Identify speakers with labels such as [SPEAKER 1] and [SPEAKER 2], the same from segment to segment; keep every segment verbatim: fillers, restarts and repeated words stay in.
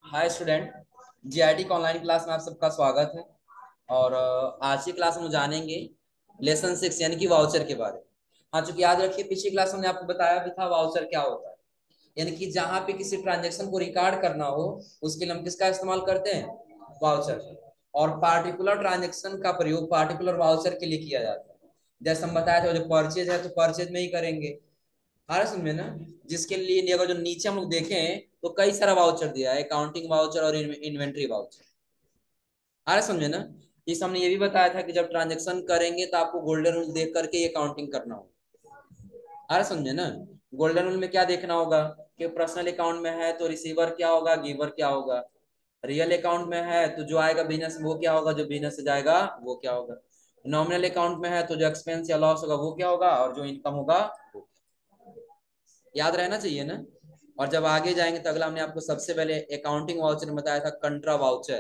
[SPEAKER 1] हाय student. GIT का online class में आप सबका स्वागत है। और अ, आज की क्लास में जानेंगे लेसन सिक्स यानी कि वाउचर के बारे में। हाँ, चूंकि याद रखिए पिछली क्लास में हमने आपको बताया भी था वाउचर क्या होता है। यानी कि जहां पे किसी ट्रांजेक्शन को रिकॉर्ड करना हो उसके लिए हम किसका इस्तेमाल करते हैं, वाउचर। और पार्टिकुलर ट्रांजेक्शन का प्रयोग पार्टिकुलर वाउचर के लिए किया जाता है। जैसे हम बताया था जो परचेज है तो परचेज में ही करेंगे। आ रहा समझ में ना। जिसके लिए अगर जो नीचे हम लोग देखें तो कई सारा वाउचर दिया है, अकाउंटिंग वाउचर और इन्वेंट्री वाउचर। आ रहा समझ में ना। इस हमने ये भी बताया था कि जब ट्रांजेक्शन करेंगे तो आपको गोल्डन रूल देख करके ये काउंटिंग करना होगा। आ रहा समझे ना। गोल्डन रूल में क्या देखना होगा कि पर्सनल अकाउंट में है तो रिसीवर क्या होगा, गिवर क्या होगा। रियल अकाउंट में है तो जो आएगा बिजनेस वो क्या होगा, जो बिजनेस से जाएगा वो क्या होगा। नॉमिनल अकाउंट में है तो जो एक्सपेंस या लॉस होगा वो क्या होगा, और जो इनकम होगा वो। याद रहना चाहिए ना। और जब आगे जाएंगे तो अगला हमने आपको सबसे पहले अकाउंटिंग वाउचर में बताया था कंट्रा वाउचर,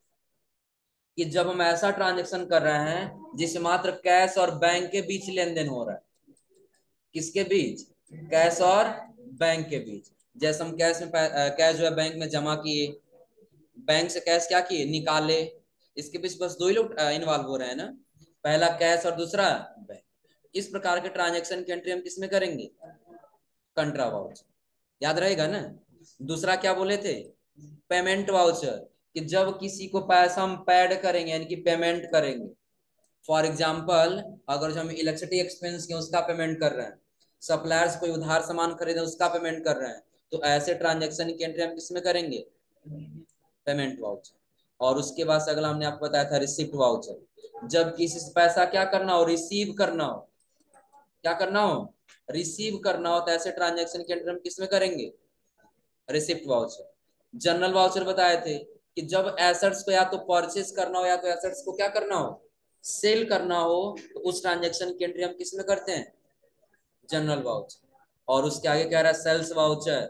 [SPEAKER 1] कि जब हम ऐसा ट्रांजेक्शन कर रहे हैं जिससे मात्र कैश और बैंक के बीच लेन देन हो रहा है। किसके बीच, कैश और बैंक के बीच। जैसे हम कैश में कैश जो है बैंक में जमा किए, बैंक से कैश क्या किए, निकाले। इसके बीच बस दो ही लोग इन्वॉल्व हो रहे हैं ना, पहला कैश और दूसरा बैंक। इस प्रकार के ट्रांजेक्शन की एंट्री हम किसमें करेंगे, कंट्रा वाउचर। याद रहेगा ना। दूसरा क्या बोले थे, पेमेंट वाउचर, कि जब किसी को पैसा हम पेड करेंगे यानी कि पेमेंट करेंगे। फॉर एग्जाम्पल अगर जो हम इलेक्ट्रिसिटी एक्सपेंस के उसका पेमेंट कर रहे हैं, सप्लायर्स कोई उधार सामान खरीदे उसका पेमेंट कर रहे हैं, तो ऐसे ट्रांजेक्शन की एंट्री हम किसमें करेंगे, पेमेंट वाउचर। और उसके बाद अगला हमने आपको बताया था रिसिप्ट वाउचर, जब किसी से पैसा क्या करना हो, रिसीव करना हो। क्या करना हो, रिसीव करना हो, तो ऐसे ट्रांजेक्शन की एंट्री हम किसमें करेंगे, रिसिप्ट वाउचर। जनरल वाउचर बताए थे कि जब एसेट्स को या तो परचेज करना हो या तो एसेट्स को क्या करना हो, सेल करना हो, तो उस ट्रांजेक्शन की एंट्री हम किस में करते हैं, जनरल वाउचर। और उसके आगे कह रहा है सेल्स वाउचर,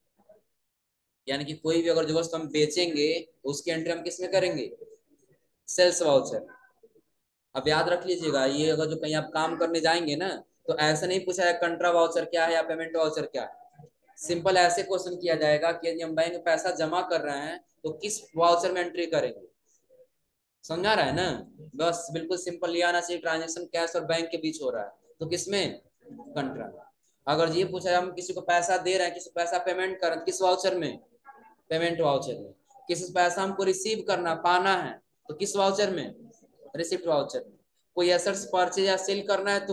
[SPEAKER 1] यानी कि कोई भी अगर जो वस्तु हम बेचेंगे उसकी एंट्री हम किस में करेंगे, सेल्स वाउचर। अब याद रख लीजिएगा, ये अगर जो कहीं आप काम करने जाएंगे ना तो ऐसा नहीं पूछा है कंट्रा वाउचर क्या है या पेमेंट वाउचर क्या है। सिंपल ऐसे क्वेश्चन किया जाएगा कि यदि हम बैंक में पैसा जमा कर रहे हैं तो किस वाउचर में एंट्री करेंगे। समझा रहा है ना। बस बिल्कुल सिंपल ये आना चाहिए, ट्रांजेक्शन कैश और बैंक के बीच हो रहा है तो किसमें, कंट्रा। अगर ये पूछा हम किसी को पैसा दे रहे हैं, किसी को पैसा पेमेंट कर रहे हैं, किस वाउचर में, पेमेंट वाउचर में। किसी पैसा हमको रिसीव करना पाना है तो किस वाउचर में, रिसिप्ट वाउचर में। कोई एसेट्स परचेज या सेल करना है तो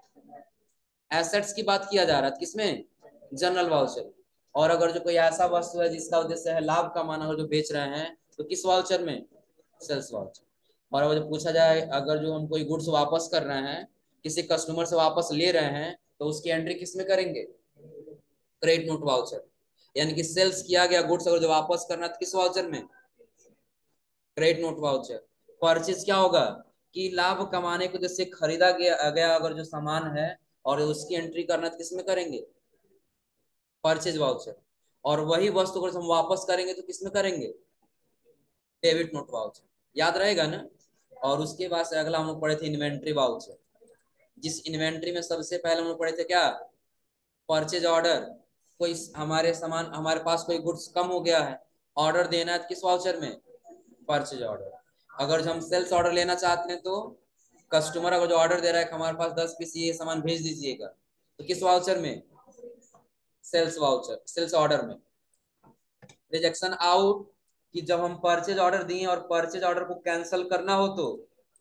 [SPEAKER 1] एसेट्स की बात किया जा रहा है किसमें, जनरल वाउचर। और अगर जो कोई ऐसा वस्तु है जिसका उद्देश्य है लाभ कमाना और जो बेच रहे हैं तो किस वाउचर में, सेल्स वाउचर। और अगर जो पूछा जाए अगर जो हम कोई गुड्स वापस कर रहे हैं, किसी कस्टमर से वापस ले रहे हैं तो उसकी एंट्री किस में करेंगे, क्रेडिट नोट वाउचर। यानी कि सेल्स किया गया गुड्स अगर जो वापस करना है तो किस वाउचर में, क्रेडिट नोट वाउचर। परचेज क्या होगा कि लाभ कमाने को जैसे खरीदा गया गया अगर जो सामान है और उसकी एंट्री करना तो किसमें करेंगे, परचेज वाउचर। और वही वस्तु को हम वापस करेंगे तो किसमें करेंगे, डेबिट नोट वाउचर। याद रहेगा ना। और उसके बाद से अगला हम लोग पढ़े थे इन्वेंट्री वाउचर, जिस इन्वेंट्री में सबसे पहले हम लोग पढ़े थे क्या, परचेज ऑर्डर। कोई हमारे सामान हमारे पास कोई गुड्स कम हो गया है, ऑर्डर देना है किस वाउचर में, परचेज ऑर्डर। अगर हम सेल्स ऑर्डर लेना चाहते हैं तो कस्टमर अगर जो ऑर्डर दे रहा है कि हमारे पास दस पीस ये सामान भेज दीजिएगा तो किस वाउचर में, सेल्स वाउचर, सेल्स ऑर्डर में। रिजेक्शन आउट, कि जब हम परचेज ऑर्डर दिए और परचेज ऑर्डर को कैंसिल करना हो तो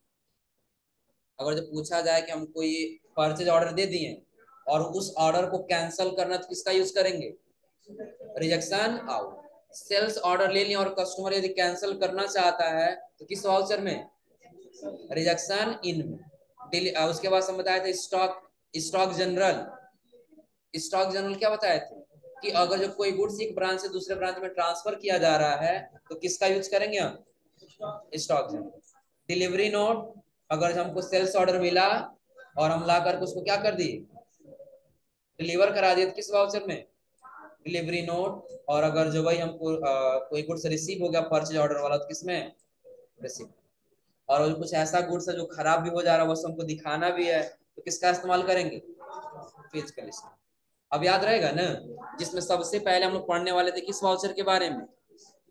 [SPEAKER 1] अगर जब पूछा जाए कि हम कोई परचेज ऑर्डर दे दिए और उस ऑर्डर को कैंसिल करना तो किसका यूज करेंगे, रिजेक्शन आउट। सेल्स ऑर्डर ले लिया और कस्टमर यदि कैंसिल करना चाहता है तो किस वाउचर में, रिजेक्शन इन में। उसके बाद हम बताए थे stock, stock journal. Stock journal क्या बताए थे कि अगर जो कोई गुड्स एक ब्रांच से दूसरे ब्रांच में ट्रांसफर किया जा रहा है तो किसका यूज करेंगे हम, स्टॉक जनरल। डिलीवरी नोट, अगर हमको सेल्स ऑर्डर मिला और हम ला करके उसको क्या कर दिए, डिलीवर करा दिए तो किस वाउचर में, डिलीवरी नोट। और अगर जो भाई हमको अ, कोई गुड्स रिसीव हो गया परचेज ऑर्डर वाला तो किसमें, रिसीव। और अगर कुछ ऐसा गुड्स है जो खराब भी हो जा रहा है वो हमको दिखाना भी है तो किसका इस्तेमाल करेंगे, फिजिकल स्टोर। अब याद रहेगा ना। जिसमें सबसे पहले हम लोग पढ़ने वाले थे किस वाउचर के बारे में,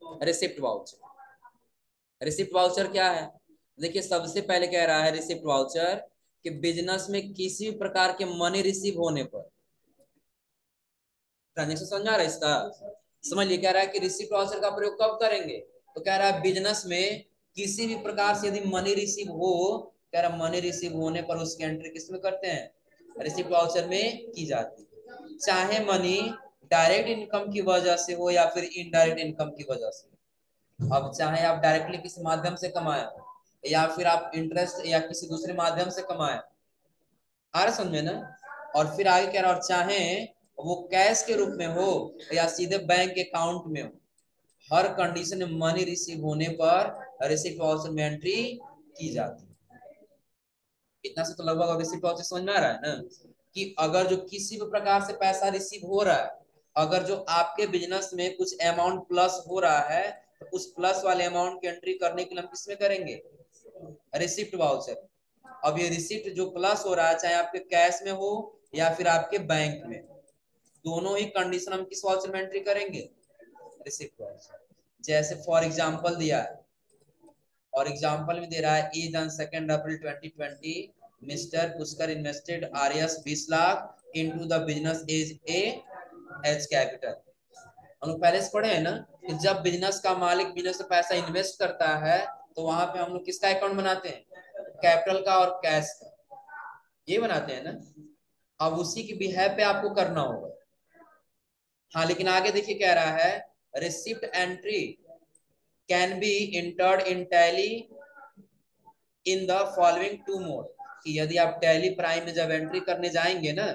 [SPEAKER 1] रिसिप्ट वाउचर। रिसिप्ट वाउचर क्या है? देखिए सबसे पहले कह रहा है रिसिप्ट वाउचर कि बिजनेस में किसी भी प्रकार के मनी रिसीव होने पर, ट्रांजेक्शन समझ आ रहा है इसका? समझ लिया। कह रहा है कि रिसिप्ट वाउचर का प्रयोग कब करेंगे? तो कह रहा है बिजनेस में किसी भी प्रकार से यदि मनी रिसीव हो, कह रहा मनी रिसीव होने पर उसकी एंट्री किस में करते हैं? रिसिप्ट वाउचर में की जाती है। चाहे मनी डायरेक्ट इनकम की वजह से हो या फिर इनडायरेक्ट इनकम की वजह से। अब चाहे आप डायरेक्टली किसी माध्यम से कमाए या फिर आप इंटरेस्ट या किसी दूसरे माध्यम से कमाए, आ रहा समझे ना? और फिर आगे कह रहा और चाहे वो कैश के रूप में हो या सीधे बैंक अकाउंट में हो, हर कंडीशन में मनी रिसीव होने पर रिसिप्ट वाउचर में एंट्री की जाती है। इतना से तो लगभग रिसिप्ट वाउचर समझ में आ रहा है ना कि अगर जो किसी भी प्रकार से पैसा रिसीव हो रहा है, अगर जो आपके बिजनेस में कुछ अमाउंट प्लस हो रहा है, तो उस प्लस वाले अमाउंट की एंट्री करने के लिए हम किसमें करेंगे? Receipt voucher. अब ये रिसिप्ट जो प्लस हो रहा है, चाहे आपके कैश में हो या फिर आपके बैंक में, दोनों ही कंडीशन हम किस वाउचर में एंट्री करेंगे? Receipt voucher. जैसे फॉर एग्जांपल दिया है, और एग्जांपल में दे रहा है as on second April twenty twenty mister Pushkar invested RS बीस lakh into the business as A H capital. हम लोग पहले से पढ़े हैं ना कि जब बिजनेस का मालिक बिजनेस में पैसा इन्वेस्ट करता है तो वहां पे हम लोग किसका अकाउंट बनाते हैं? कैपिटल का और कैश का, ये बनाते हैं ना। अब उसी की बिहेव पे आपको करना होगा। हाँ लेकिन आगे देखिए कह रहा है receipt entry can be entered in Tally in the following two mode, कि यदि आप टैली प्राइम में जब एंट्री करने जाएंगे ना,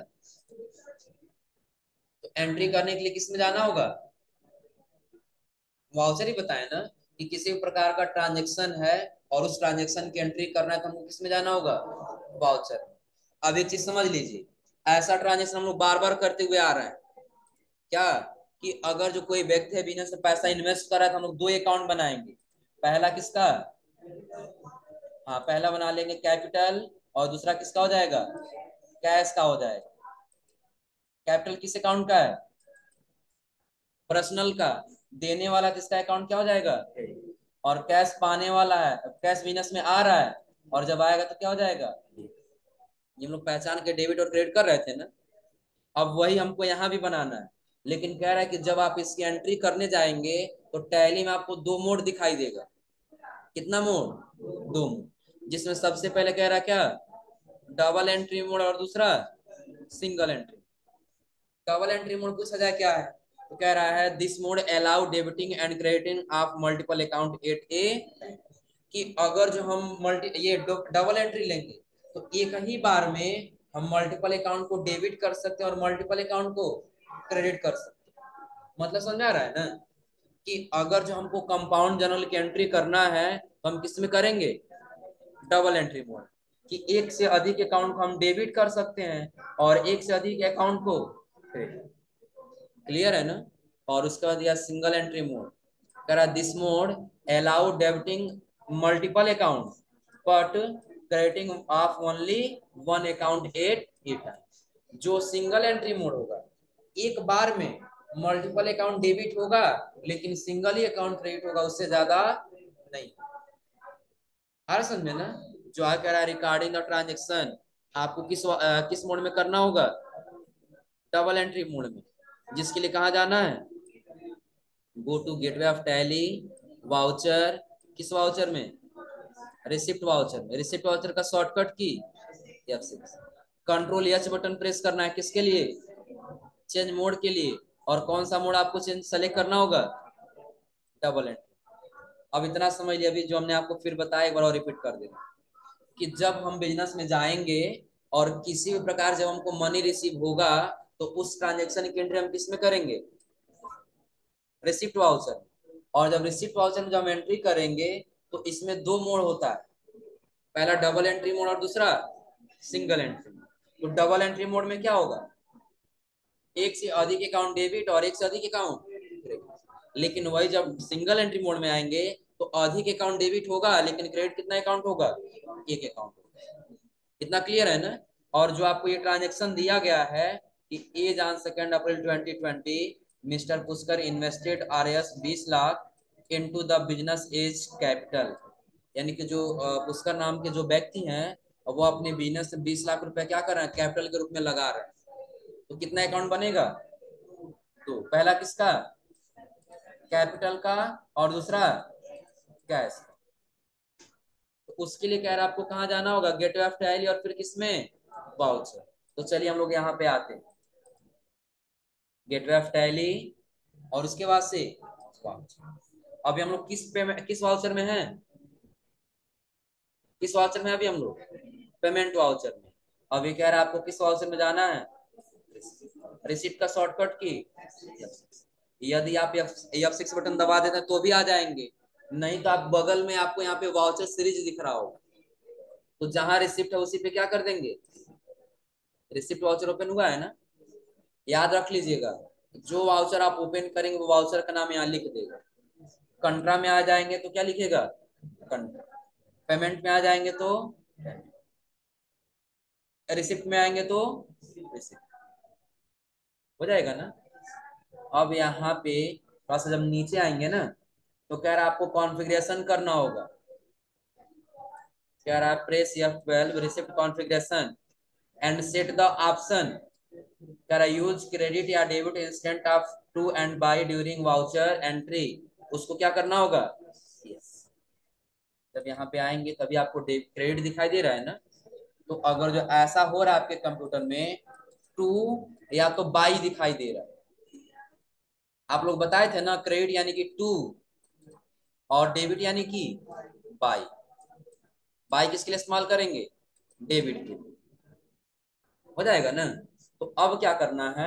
[SPEAKER 1] तो एंट्री करने के लिए किस में जाना होगा? वाउचर ही बताए ना कि किसी भी प्रकार का ट्रांजेक्शन है और उस ट्रांजेक्शन की एंट्री करना है तो हमको किस में जाना होगा? वाउचर। अब एक चीज समझ लीजिए, ऐसा ट्रांजेक्शन हम लोग बार बार करते हुए आ रहे हैं क्या, कि अगर जो कोई व्यक्ति है बिजनेस में पैसा इन्वेस्ट कर रहा है तो हम लोग दो अकाउंट बनाएंगे। पहला किसका? हाँ पहला बना लेंगे कैपिटल, और दूसरा किसका हो जाएगा? कैश का हो जाएगा। कैपिटल किस अकाउंट का है? पर्सनल का। देने वाला किसका अकाउंट क्या हो जाएगा? और कैश पाने वाला है, कैश बिजनेस में आ रहा है और जब आएगा तो क्या हो जाएगा? ये हम लोग पहचान के डेबिट और क्रेडिट कर रहे थे ना, अब वही हमको यहाँ भी बनाना है। लेकिन कह रहा है कि जब आप इसकी एंट्री करने जाएंगे तो टैली में आपको दो मोड दिखाई देगा। कितना मोड? दो मोड, जिसमें सबसे पहले कह रहा है क्या? डबल एंट्री मोड, और दूसरा single entry. Double entry mode पूछा जाए क्या है, तो कह रहा है this mode allow debiting and crediting of multiple account at a, कि अगर जो हम मल्टी ये डबल एंट्री लेंगे तो एक ही बार में हम मल्टीपल अकाउंट को डेबिट कर सकते हैं और मल्टीपल अकाउंट को क्रेडिट कर सकते हैं। मतलब समझ आ रहा है ना कि अगर जो हमको कंपाउंड जर्नल की एंट्री करना है तो हम किस में करेंगे? डबल एंट्री मोड, कि एक से अधिक अकाउंट को हम डेबिट कर सकते हैं और एक से अधिक अकाउंट को क्रेडिट। क्लियर है ना? और उसके बाद दिया सिंगल एंट्री मोड, करा this mode allow debiting multiple account but crediting of only one account at a time. जो सिंगल एंट्री मोड होगा, एक बार में मल्टीपल अकाउंट डेबिट होगा लेकिन सिंगल ही अकाउंट क्रेडिट होगा, उससे ज्यादा नहीं। हर समझ में ना? जो आ कह रहा है रिगार्डिंग द ट्रांजेक्शन आपको किस आ, किस मोड में करना होगा? डबल एंट्री मोड में, जिसके लिए कहा जाना है? Go to gateway of Tally, voucher, किस वाउचर में? रिसिप्ट वाउचर में। रिसिप्ट वाउचर का शॉर्टकट की F six. Control H button press करना है किसके लिए? चेंज मोड के लिए। और कौन सा मोड आपको चेंज सेलेक्ट करना होगा? Double entry. अब इतना समझ लिया, अभी जो हमने आपको फिर बताया एक बार और रिपीट कर देना, कि जब हम बिजनेस में जाएंगे और किसी भी प्रकार जब हमको मनी रिसीव होगा तो उस ट्रांजेक्शन की एंट्री हम किस में करेंगे? Receipt voucher. और जब रिसिप्ट वाउचर में जब हम एंट्री करेंगे तो इसमें दो मोड होता है, पहला डबल एंट्री मोड और दूसरा सिंगल एंट्री। तो डबल एंट्री मोड में क्या होगा? एक से अधिक अकाउंट डेबिट और एक से अधिक अकाउंट क्रेडिट। लेकिन वही जब सिंगल एंट्री मोड में आएंगे तो अधिक अकाउंट डेबिट होगा लेकिन क्रेडिट कितना अकाउंट होगा? एक अकाउंट होगा। इतना क्लियर है ना? और जो आपको ये ट्रांजेक्शन दिया गया है कि as on second April twenty twenty mister Pushkar invested R S बीस lakh into the business as capital, यानी कि जो अ, पुष्कर नाम के जो व्यक्ति हैं वो अपने बिजनेस में बीस लाख रुपए क्या कर रहे हैं, कैपिटल के रूप में लगा रहे हैं। तो कितना अकाउंट बनेगा? तो पहला किसका? कैपिटल का, और दूसरा कैश। तो उसके लिए कह रहा है आपको कहाँ जाना होगा, गेटवे ऑफ टैली, और फिर किसमें, वाउचर। तो चलिए हम लोग यहाँ पे आते हैं, गेटवे ऑफ टैली और उसके बाद से वाउचर। अभी हम लोग किस पे किस वाउचर में हैं, किस वाउचर में अभी हम लोग, पेमेंट वाउचर में। अभी कह रहा है आपको किस वाउचर में जाना है, रिसिप्ट का शॉर्टकट की, यदि आप एफ सिक्स बटन दबा देते हैं तो भी आ जाएंगे, नहीं तो आप बगल में आपको यहाँ पे वाउचर सीरीज दिख रहा होगा, तो जहां रिसिप्ट है उसी पे क्या कर देंगे, रिसिप्ट वाउचर ओपन हुआ है ना, याद रख लीजिएगा। जो वाउचर आप ओपन करेंगे वो वाउचर का नाम यहाँ लिख देगा। कंट्रा में आ जाएंगे तो क्या लिखेगा, कंट्रा। पेमेंट में आ जाएंगे तो, रिसिप्ट में आएंगे तो रिसिप्ट, हो जाएगा ना। अब यहाँ पे थोड़ा सा जब नीचे आएंगे ना, तो कह रहा है आपको कॉन्फ़िगरेशन करना होगा, कह रहा है press F twelve receipt configuration and set the option, कह रहा है यूज क्रेडिट या debit instant off to and by during voucher entry, उसको क्या करना होगा, yes. जब यहाँ पे आएंगे तभी आपको क्रेडिट दिखाई दे रहा है ना, तो अगर जो ऐसा हो रहा है आपके कंप्यूटर में, टू या तो बाई दिखाई दे रहा है, आप लोग बताए थे ना, क्रेडिट यानी कि टू और डेबिट यानी कि बाई। बाई किसके लिए इस्तेमाल करेंगे, डेबिट के लिए, हो जाएगा ना। तो अब क्या करना है,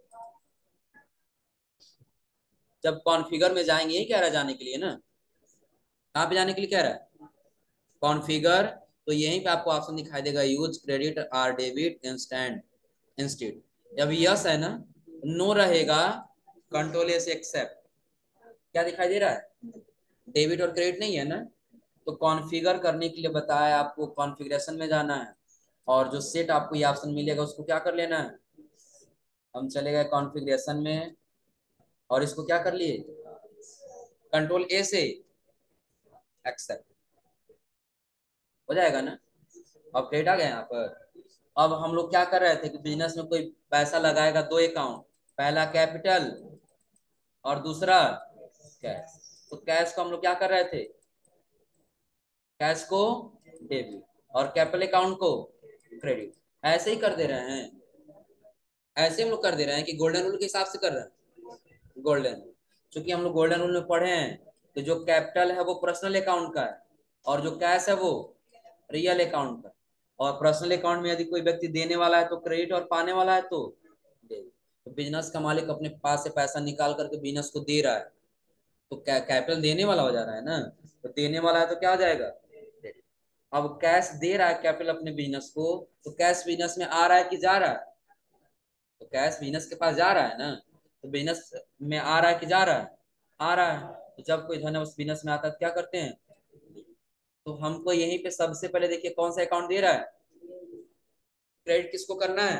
[SPEAKER 1] जब कॉन्फ़िगर में जाएंगे, यही कह रहा है जाने के लिए ना, कहाँ पे जाने के लिए कह रहा है, कॉन्फ़िगर। तो यहीं पे आपको ऑप्शन दिखाई देगा, यूज क्रेडिट और डेबिट इंस्टेंट इंस्टेड, जब यस है ना, नो रहेगा, कंट्रोल एस एक्सेप्ट, क्या दिखाई दे रहा है, डेबिट और क्रेडिट नहीं है ना। तो कॉन्फ़िगर करने के लिए बताया आपको कॉन्फ़िगरेशन में जाना है, और जो सेट आपको ये ऑप्शन मिलेगा उसको क्या कर लेना है, हम चले गए कॉन्फ़िगरेशन में और इसको क्या कर लिए, कंट्रोल ए से एक्सेप्ट, हो जाएगा ना। अब क्रेडिट आ गया यहाँ पर। अब हम लोग क्या कर रहे थे कि बिजनेस में कोई पैसा लगाएगा, दो अकाउंट, पहला कैपिटल और दूसरा कैश। तो कैश को हम लोग क्या कर रहे थे, कैश को डेबिट और कैपिटल अकाउंट को क्रेडिट, ऐसे ही कर दे रहे हैं, ऐसे हम लोग कर दे रहे हैं कि गोल्डन रूल के हिसाब से कर रहे हैं, गोल्डन, क्योंकि हम लोग गोल्डन रूल में पढ़े हैं, तो जो कैपिटल है वो पर्सनल अकाउंट का है, और जो कैश है वो रियल अकाउंट का। और पर्सनल अकाउंट में यदि कोई व्यक्ति देने वाला है तो क्रेडिट, और पाने वाला है तो डेबिट। तो बिजनेस का मालिक अपने पास से पैसा निकाल करके बिजनेस को दे रहा है, तो कैपिटल देने वाला हो जा रहा है ना, तो देने वाला है तो क्या हो जाएगा, अब कैश दे रहा है कैपिटल अपने बिजनेस को, तो कैश बिजनेस में आ रहा है कि जा रहा है, तो कैश बिजनेस के पास जा रहा है ना, तो बिजनेस में आ रहा है कि जा रहा है, आ रहा है। तो जब कोई धन उस बिजनेस में आता है तो क्या करते हैं, तो हमको यहीं पे सबसे पहले देखिए कौन सा अकाउंट दे रहा है, क्रेडिट किसको करना है,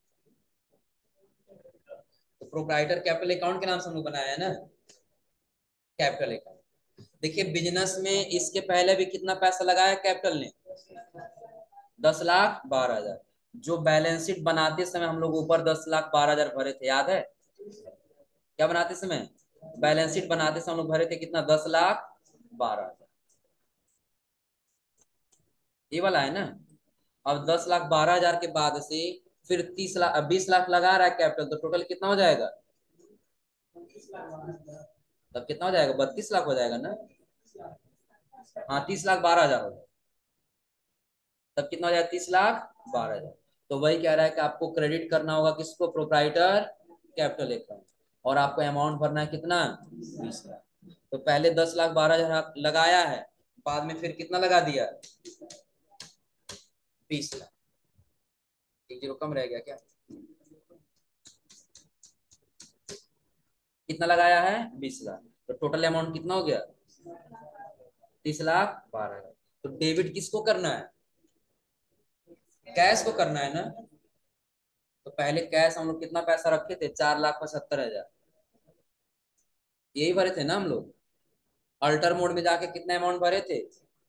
[SPEAKER 1] तो प्रोप्राइटर कैपिटल अकाउंट के नाम से हम लोग बनाया है ना, कैपिटल अकाउंट। देखिए बिजनेस में इसके पहले भी कितना पैसा लगाया कैपिटल ने, दस लाख बारह हजार। जो बैलेंस शीट बनाते समय हम लोग ऊपर दस लाख बारह हजार भरे थे, याद है, क्या बनाते समय, बैलेंस शीट बनाते समय हम लोग भरे थे कितना, दस लाख बारह हजार, ये वाला है ना। अब दस लाख बारह हजार के बाद से फिर तीस लाख, बीस लाख लगा रहा है कैपिटल, तो टोटल कितना हो जाएगा, तब कितना हो जाएगा, बत्तीस लाख हो जाएगा ना। हाँ, तीस लाख बारह हजार हो जाएगा, तब कितना हो जाएगा, तीस लाख बारह हजार। तो वही कह रहा है कि आपको क्रेडिट करना होगा किसको, प्रोप्राइटर कैपिटल अकाउंट, और आपको अमाउंट भरना है कितना, बीस लाख। तो पहले दस लाख बारह हजार लगाया है, बाद में फिर कितना लगा दिया, बीस लाख। एक जीरो कम रह गया क्या, कितना लगाया है, बीस लाख। तो टोटल अमाउंट कितना हो गया, तीस लाख बारह हजार। तो डेबिट किसको करना है, कैश को करना है ना। तो पहले कैश हम लोग कितना पैसा रखे थे, चार लाख पचहत्तर हजार, यही भरे थे ना हम लोग, अल्टर मोड में जाके कितना अमाउंट भरे थे?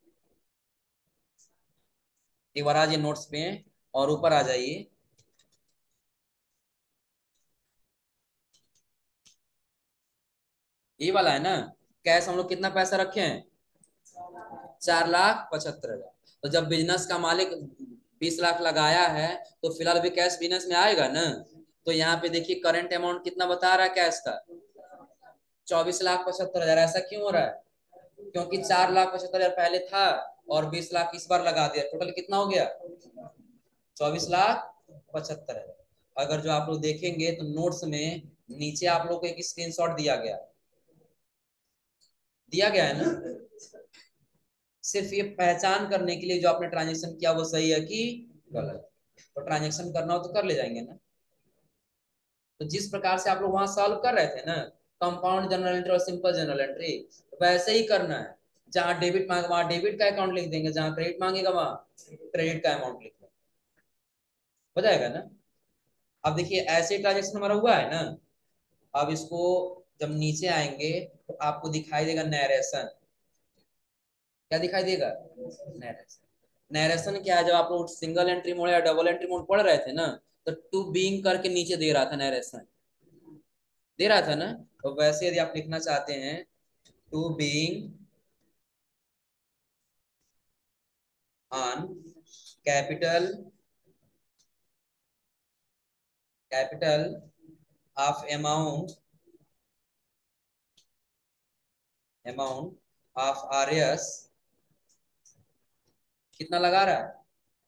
[SPEAKER 1] एक बार आ जाइए नोट्स पे और ऊपर आ जाइए। ये वाला है ना, कैश हम लोग कितना पैसा रखे हैं? चार लाख पचहत्तर हजार। तो जब बिजनेस का मालिक बीस लाख लगाया है तो फिलहाल भी कैश बिजनेस में आएगा ना। तो यहाँ पे देखिए करंट अमाउंट कितना बता रहा है कैश का? चौबीस लाख पचहत्तर हजार। ऐसा क्यों हो रहा है? क्योंकि चार लाख पचहत्तर हजार पहले था और बीस लाख इस बार लगा दिया, टोटल कितना हो गया? चौबीस लाख पचहत्तर हजार। अगर जो आप लोग देखेंगे तो नोट्स में नीचे आप लोग को एक स्क्रीनशॉट दिया गया दिया गया है ना। सिर्फ ये पहचान करने के लिए जो आपने ट्रांजेक्शन किया वो सही है कि गलत। तो ट्रांजेक्शन करना हो तो कर ले जाएंगे ना। तो जिस प्रकार से आप लोग वहां सॉल्व कर रहे थे ना, कंपाउंड जनरल एंट्री और सिंपल जनरल एंट्री, वैसे ही करना है। जहां डेबिट मांगे वहां डेबिट का अकाउंट लिख देंगे, जहां क्रेडिट मांगेगा वहां क्रेडिट का अमाउंट लिख देंगे। हो जाएगा ना। अब देखिए ऐसे ट्रांजेक्शन हमारा हुआ है ना। अब इसको जब नीचे आएंगे तो आपको दिखाई देगा नैरेशन। क्या दिखाई देगा? नैरेशन। नैरेशन क्या है? जब आप लोग सिंगल एंट्री मोड या डबल एंट्री मोड पढ़ रहे थे ना, तो टू बीइंग करके नीचे दे रहा था नैरेशन, दे रहा था ना। तो वैसे यदि आप लिखना चाहते हैं to being on capital capital of amount amount of R S, कितना लगा रहा है?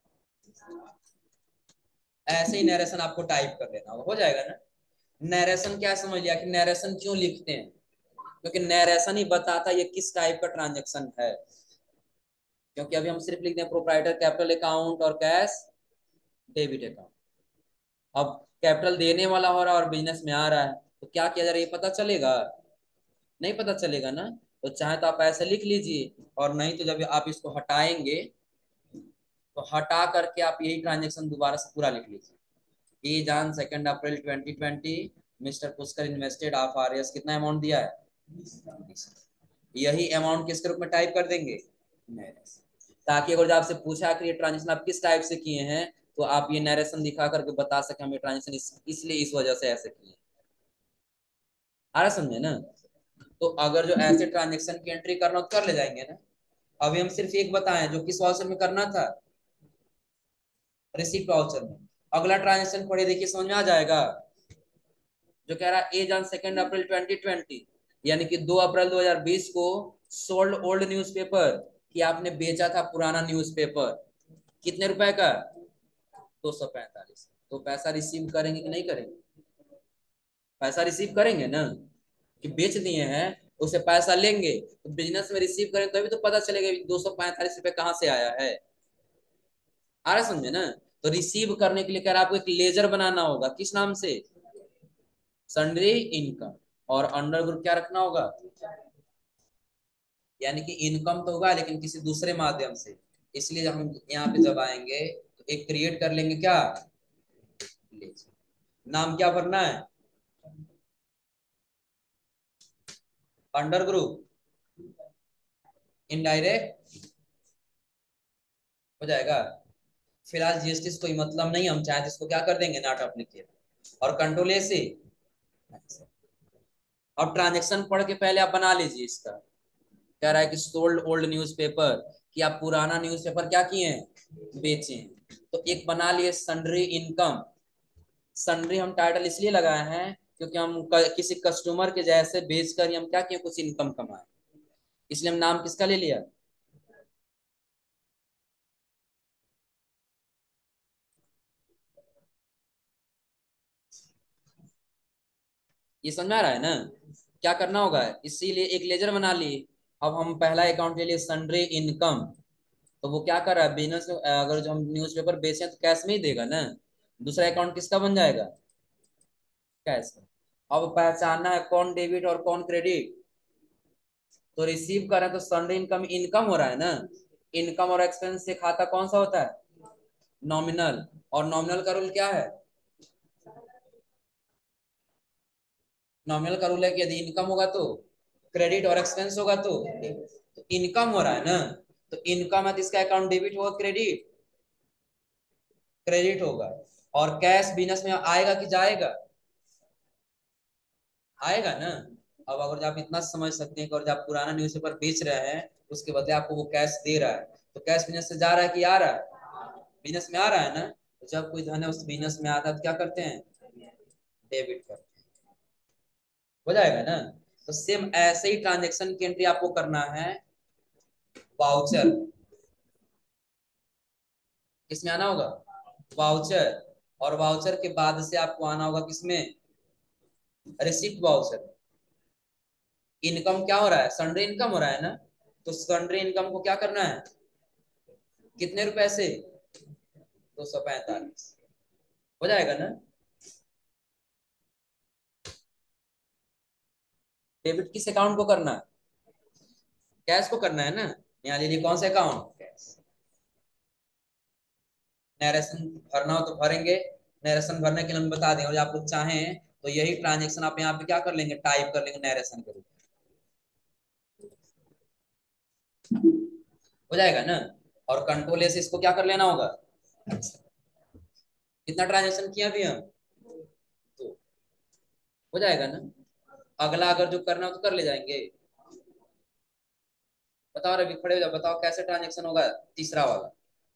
[SPEAKER 1] ऐसे ही नरेशन आपको टाइप कर लेना होगा, हो जाएगा ना। नरेशन क्या समझ लिया कि नरेशन क्यों लिखते हैं? क्योंकि नरेशन ही बताता है ये किस टाइप का ट्रांजेक्शन है। क्योंकि अभी हम सिर्फ लिखते हैं प्रोप्राइटर कैपिटल अकाउंट और कैश डेबिट अकाउंट। अब कैपिटल देने वाला हो रहा है और बिजनेस में आ रहा है, तो क्या किया जा रहा है ये पता चलेगा? नहीं पता चलेगा ना। तो चाहे तो आप ऐसे लिख लीजिए, और नहीं तो जब आप इसको हटाएंगे तो हटा करके आप यही ट्रांजेक्शन दोबारा से पूरा लिख लीजिए। ई जान second April twenty twenty mister Pushkar invested of R S, कितना अमाउंट दिया है? यही अमाउंट किसके रूप में टाइप कर देंगे? ताकि अगर जो आपसे पूछा कि ये ट्रांजेक्शन आप किस टाइप से किए हैं, तो आप ये नरेशन दिखा करके बता सके हम ये ट्रांजेक्शन इस, इसलिए इस वजह से ऐसे किए। आ रहा समझे ना। तो अगर जो ऐसे ट्रांजेक्शन की एंट्री करना हो तो कर ले जाएंगे ना। अभी हम सिर्फ एक बताएं जो किस वाउचर में करना था, रिसिप्ट वाउचर में। अगला ट्रांजेक्शन पढ़े देखिए, समझ में आ जाएगा। जो कह रहा है as on second April twenty twenty, यानी कि दो अप्रैल दो हज़ार बीस को सोल्ड ओल्ड न्यूज़पेपर, कि आपने बेचा था पुराना न्यूज़पेपर, कितने रुपए का? दो सौ पैंतालीस। तो पैसा रिसीव करेंगे कि नहीं करेंगे? पैसा रिसीव करेंगे ना, कि बेच दिए हैं, उसे पैसा लेंगे तो बिजनेस में रिसीव करें तभी तो पता चलेगा दो सौ पैंतालीस रुपए कहाँ से आया है। आ रहा समझे ना। तो रिसीव करने के लिए कह रहा आपको एक लेजर बनाना होगा, किस नाम से? Sundry income. और अंडर ग्रुप क्या रखना होगा? यानी कि इनकम तो होगा लेकिन किसी दूसरे माध्यम से। इसलिए जब हम यहाँ पे जब आएंगे तो एक क्रिएट कर लेंगे क्या? लेजर। नाम क्या भरना है? Under group indirect. हो जाएगा। फिलहाल जीएसटी से कोई मतलब नहीं, हम चाहे तो इसको क्या कर देंगे, नॉट एप्लीकेबल, और कंट्रोल ए से। अब ट्रांजेक्शन पढ़ के पहले आप बना लीजिए इसका। कह रहा है कि सोल्ड ओल्ड न्यूज़पेपर, कि आप पुराना न्यूज़पेपर क्या किए हैं? बेचे हैं। तो एक बना लिए सन्ड्री इनकम। सन्ड्री हम टाइटल इसलिए लगाए हैं क्योंकि हम क, किसी कस्टमर के जैसे बेचकर ही हम क्या किए, कुछ इनकम कमाए, इसलिए हम नाम किसका ले लिया? ये समझ में आ रहा है ना। क्या करना होगा, इसीलिए एक लेजर बना लिए। अब हम पहला अकाउंट ले लिए सन्ड्री इनकम। तो वो क्या कर रहा है, बिजनेस, अगर जो हम न्यूज़पेपर बेचे तो कैश में ही देगा ना। दूसरा अकाउंट किसका बन जाएगा? कैश का। अब पहचानना है कौन डेबिट और कौन क्रेडिट। तो रिसीव कर रहे हैं तो सन्डे इनकम इनकम हो रहा है ना। इनकम और एक्सपेंस से खाता कौन सा होता है? नॉमिनल। और नॉमिनल का रूल क्या है? नॉमिनल का रूल है कि यदि इनकम होगा तो क्रेडिट और एक्सपेंस होगा तो तो इनकम हो रहा है ना, तो इनकम है तो इसका अकाउंट डेबिट होगा, क्रेडिट क्रेडिट होगा। और कैश बिजनेस में आएगा कि जाएगा? आएगा ना। अब अगर आप इतना समझ सकते हैं कि और जब आप पुराना न्यूज़पेपर बेच रहे हैं उसके बदले आपको वो कैश दे रहा है, तो कैश बिजनेस से जा रहा है कि आ रहा है? बिजनेस में आ रहा है ना। तो जब कोई धन है उस बिजनेस में आता है तो क्या करते हैं? डेबिट करते हैं। हो जाएगा ना। तो सेम ऐसे ही ट्रांजेक्शन की एंट्री आपको करना है वाउचर। किसमें आना होगा? वाउचर। और वाउचर के बाद से आपको आना होगा किसमें? Receipt voucher. इनकम क्या हो रहा है? सन्ड्री इनकम हो रहा है ना। तो सन्ड्री इनकम को क्या करना है? कितने रुपए से? दो सौ पैंतालीस। हो जाएगा ना। डेबिट किस अकाउंट को करना है? कैश को करना है ना। यहाँ लीजिए कौन सा अकाउंट? कैश। नरेशन भरना हो तो भरेंगे। नरेशन भरने के लिए हम बता दें, और आप लोग चाहें तो यही ट्रांजेक्शन आप यहाँ पे क्या कर लेंगे? टाइप कर लेंगे नरेशन के रूप में। हो जाएगा ना। और कंट्रोल ए से इसको क्या कर लेना होगा? अच्छा, कितना ट्रांजेक्शन किया अभी हम? तो हो जाएगा ना। अगला अगर जो करना हो तो कर ले जाएंगे। बताओ रवि, खड़े हो जाओ, बताओ कैसे ट्रांजेक्शन होगा तीसरा वाला।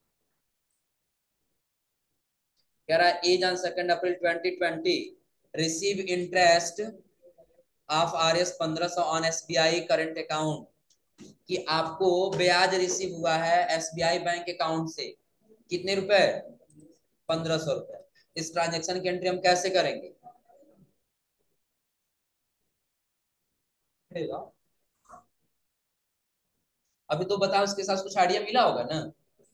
[SPEAKER 1] कह रहा है as on second April twenty ट्वेंटी receive interest of R S पंद्रह सौ on S B I current account. कि आपको ब्याज रिसीव हुआ है S B I bank account से। कितने रुपए? पंद्रह सौ रुपए। इस ट्रांजेक्शन की एंट्री हम कैसे करेंगे? अभी तो बताओ, इसके साथ कुछ आइडिया मिला होगा ना।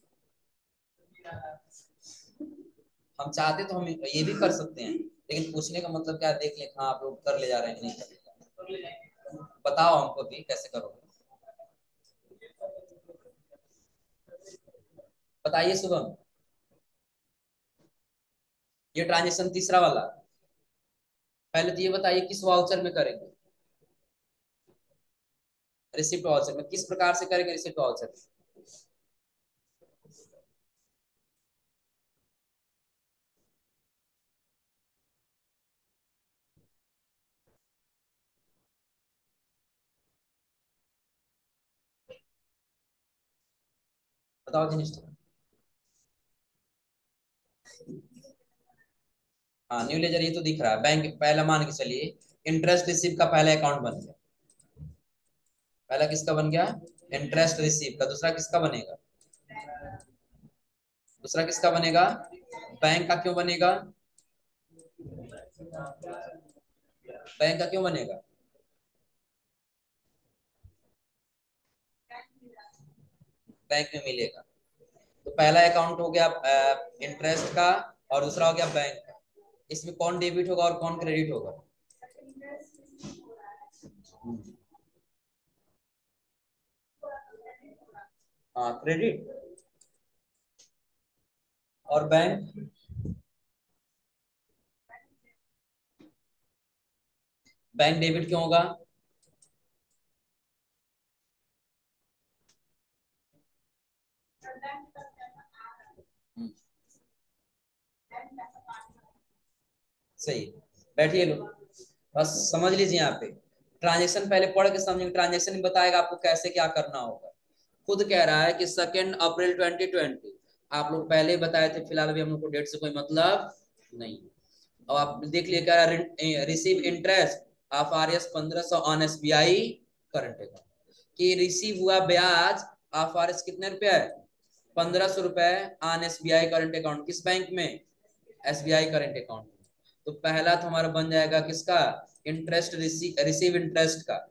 [SPEAKER 1] हम चाहते तो हम ये भी कर सकते हैं, लेकिन पूछने का मतलब क्या है, देख ले हाँ आप लोग कर ले जा रहे हैं कि नहीं कर ले जा रहे हैं। बताओ हमको भी कैसे करोगे। बताइए शुभम। ये ट्रांजेक्शन तीसरा वाला, पहले तो ये बताइए किस वाउचर में करेंगे? रिसिप्ट वाउचर में। किस प्रकार से करेंगे रिसिप्ट वाउचर? बताओ जिनिस। हाँ न्यू लेजर ये तो दिख रहा है। बैंक पहला मान के चलिए इंटरेस्ट रिसीव का पहला अकाउंट बन गया। पहला किसका बन गया? इंटरेस्ट रिसीव का। दूसरा किसका बनेगा? दूसरा किसका बनेगा? बैंक का। क्यों बनेगा? बैंक का क्यों बनेगा? बैंक में मिलेगा। तो पहला अकाउंट हो गया इंटरेस्ट का, और दूसरा हो गया बैंक का। इसमें कौन डेबिट होगा और कौन क्रेडिट होगा? हाँ क्रेडिट। और बैंक? बैंक डेबिट क्यों होगा? हम्म, सही। बैठिए लोग, बस समझ लीजिए यहाँ पे ट्रांजेक्शन पहले पढ़ के समझिए। ट्रांजेक्शन ही बताएगा आपको कैसे क्या करना होगा। खुद कह रहा है कि सेकेंड अप्रैल ट्वेंटी ट्वेंटी। आप लोग पहले ही बताए थे, फिलहाल अभी हम लोग को डेट से कोई मतलब नहीं। अब आप देख लिए, कह रहा है receive interest of R S पंद्रह सौ on S B I current account. कि रिसीव हुआ ब्याज ऑफ आर एस कितने रुपए है? पंद्रह सौ रुपए on S B I current account. किस बैंक में? S B I current account में। तो पहला तो हमारा बन जाएगा किसका? इंटरेस्ट रिसीव इंटरेस्ट का।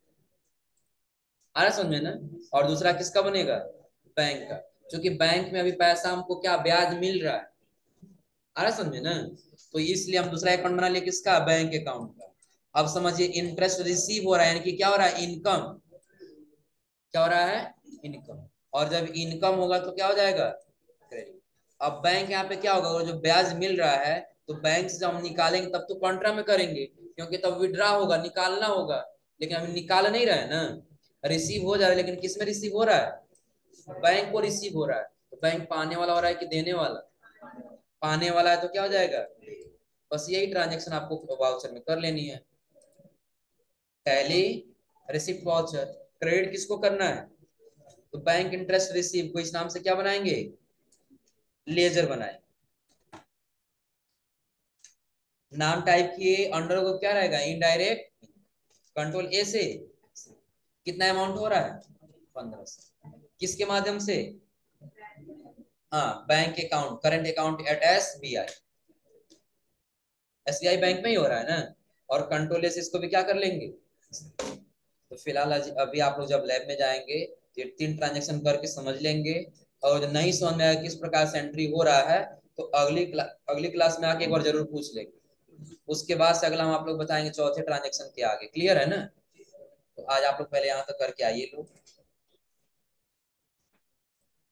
[SPEAKER 1] आ रहा समझ में ना। और दूसरा किसका बनेगा? बैंक का। क्योंकि बैंक में अभी पैसा हमको क्या ब्याज मिल रहा है। आ रहा समझे ना। तो इसलिए हम दूसरा अकाउंट बना लिए किसका? बैंक अकाउंट का। अब समझिए इंटरेस्ट रिसीव हो रहा है, यानी कि क्या हो रहा है? इनकम। क्या हो रहा है? इनकम। और जब इनकम होगा तो क्या हो जाएगा? क्रेडिट। अब बैंक यहाँ पे क्या होगा? वो जो ब्याज मिल रहा है, तो बैंक से जब हम निकालेंगे तब तो कॉन्ट्रा में करेंगे, क्योंकि तब विड्रा होगा, निकालना होगा। लेकिन हम निकाल नहीं रहे हैं ना, रिसीव हो जा रहा है, लेकिन किस में रिसीव हो रहा है? बैंक को रिसीव हो रहा है। तो बैंक पाने वाला हो रहा है कि देने वाला? पाने वाला है, तो क्या हो जाएगा? बस यही ट्रांजेक्शन आपको वाउचर में कर लेनी है। Tally receipt voucher. क्रेडिट किसको करना है? तो बैंक इंटरेस्ट रिसीव को इस नाम से क्या बनाएंगे? लेजर बनाएंगे। नाम टाइप किए, अंडर को क्या रहेगा? इनडायरेक्ट। कंट्रोल ए से कितना अमाउंट हो रहा है? पंद्रह सौ। किसके माध्यम से? हाँ, bank account, current account at S B I. S B I bank में ही हो रहा है ना। और कंट्रोल ए से इसको भी क्या कर लेंगे? तो फिलहाल अभी आप लोग जब लैब में जाएंगे तो ये तीन ट्रांजेक्शन करके समझ लेंगे। और जो नहीं समझ में आएगा किस प्रकार से एंट्री हो रहा है, तो अगली क्ला, अगली क्लास में आके एक बार जरूर पूछ लेंगे। उसके बाद से अगला हम आप लोग बताएंगे चौथे ट्रांजेक्शन के आगे। क्लियर है ना? तो आज आप लोग पहले यहाँ तक करके आइए लोग।